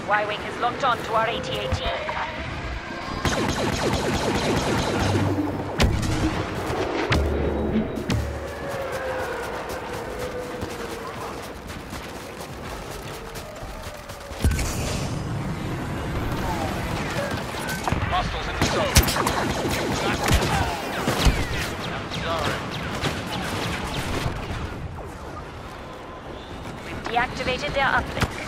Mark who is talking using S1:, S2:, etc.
S1: Y-Wing has locked on to our AT-AT.
S2: Hostiles in the zone. I'm sorry.
S1: We've deactivated their uplink.